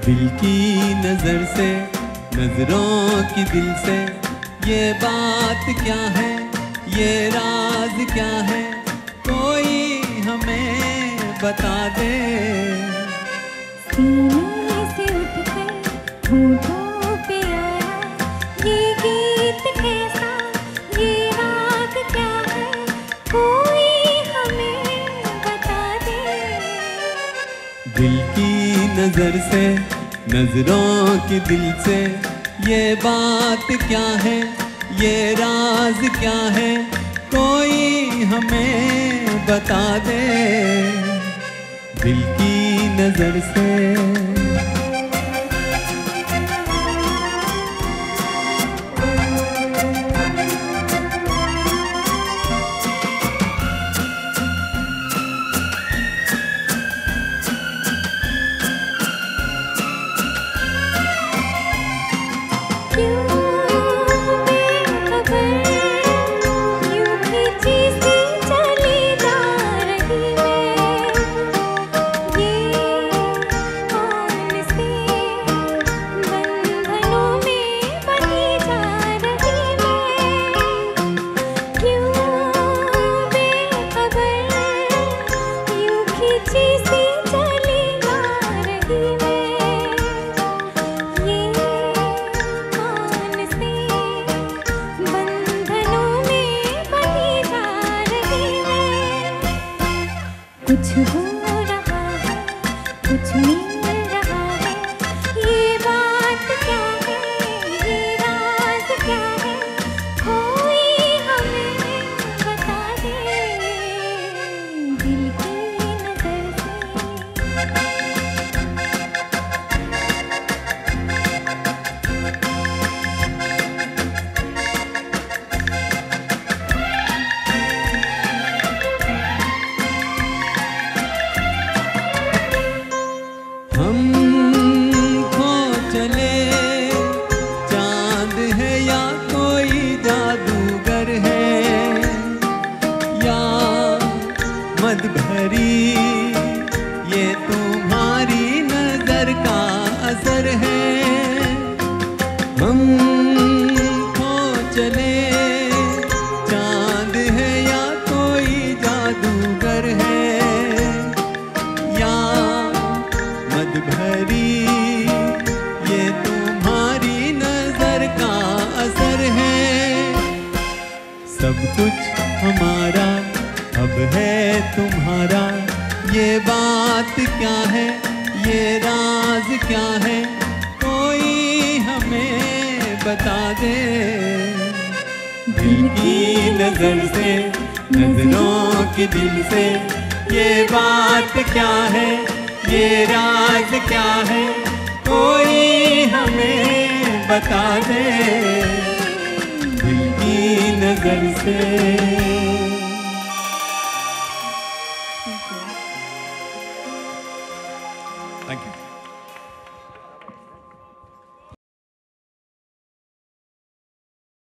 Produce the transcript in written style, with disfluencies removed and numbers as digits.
दिल की नजर से, नजरों की दिल से, ये बात क्या है, ये राज क्या है, कोई हमें बता दे। सीने से उठकर होठों पे आया ये गीत कैसा, ये राग क्या है, कोई हमें बता दे। दिल की नजर से, नजरों की दिल से, ये बात क्या है, ये राज क्या है, कोई हमें बता दे। दिल की नजर से। कुछ हो रहा है, कुछ मिल रहा है, ये बात क्या है, ये राज क्या है, कोई हमें बता दे। दिल की नजर से। हम खो चले, चांद है या कोई जादूगर है, या मद भरी ये तुम्हारी नजर का असर है। हम खो चले, चांद है या कोई जादूगर है, या मद भरी ये तुम्हारी नजर का असर है। सब कुछ हमारा अब है तुम्हारा, ये बात क्या है, ये राज क्या है, कोई हमें बता दे। दिल की नजर से, नजरों की दिल से, ये बात क्या है, ये राज क्या है, कोई हमें बता दे। दिल की नजर से। Thank you.